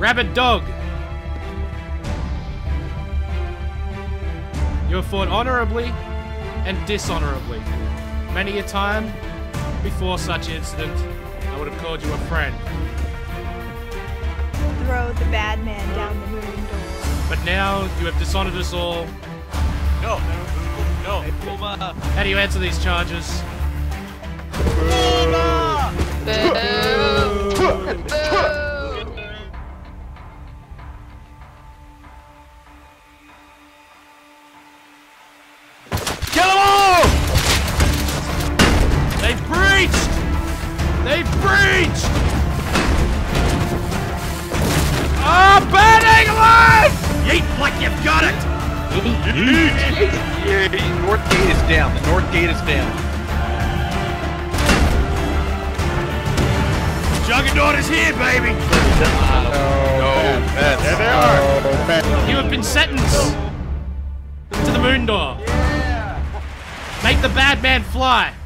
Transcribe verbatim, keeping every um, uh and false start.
Rabid Dog. You have fought honorably and dishonorably. Many a time before such incident, I would have called you a friend. Throw the bad man down the moon door. But now you have dishonored us all. No, no, no. How do you answer these charges? Kill them all! They breached! They breached! Ah, oh, burning alive! Yeet like you've got it! Yeet! Yeet! North gate is down. The north gate is down. Juggernaut is here, baby! No, no, that's There they are! You have been sentenced to the moon door. Make the bad man fly.